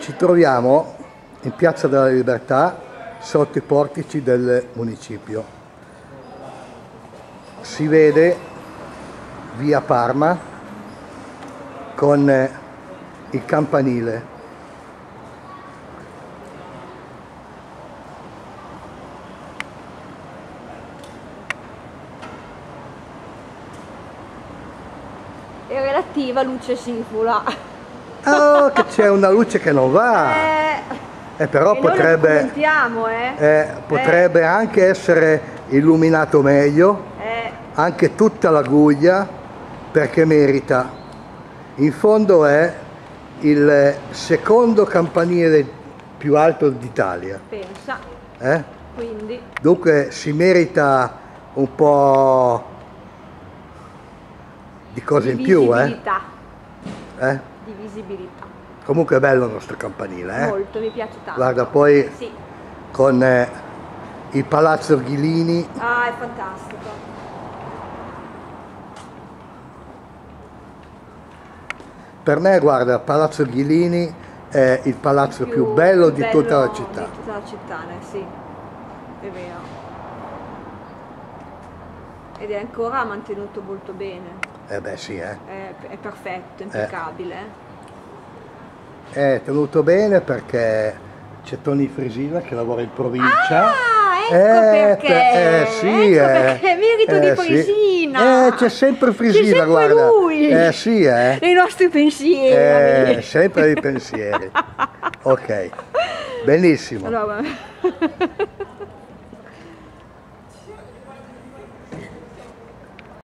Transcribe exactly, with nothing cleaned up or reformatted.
Ci troviamo in Piazza della Libertà, sotto i portici del municipio. Si vede via Parma con il campanile. E relativa luce sifola. Oh, che c'è una luce che non va! Eh, eh però e potrebbe, noi eh. Eh, potrebbe eh. anche essere illuminato meglio, eh. anche tutta la guglia, perché merita. In fondo è il secondo campanile più alto d'Italia. Pensa. Eh? Quindi. Dunque si merita un po' di cose di in più, eh? eh? Di visibilità. Comunque è bello il nostro campanile, eh? Molto, mi piace tanto. Guarda, poi sì. con eh, il Palazzo Ghilini. Ah, è fantastico. Per me, guarda, Palazzo Ghilini è il palazzo più, più bello più di bello tutta la città. Di tutta la città, eh, sì, è vero. Ed è ancora mantenuto molto bene. Eh beh sì, eh. È, è perfetto, impeccabile. Eh. È tenuto bene perché c'è Tony Fresina che lavora in provincia. Ah, ecco eh, perché! Eh sì, ecco eh. perché, merito eh, di Fresina! Sì. Eh, c'è sempre Fresina, c'è sempre guarda. lui! Eh sì, eh. I nostri pensieri! Eh, sempre i pensieri. Ok, benissimo. Allora.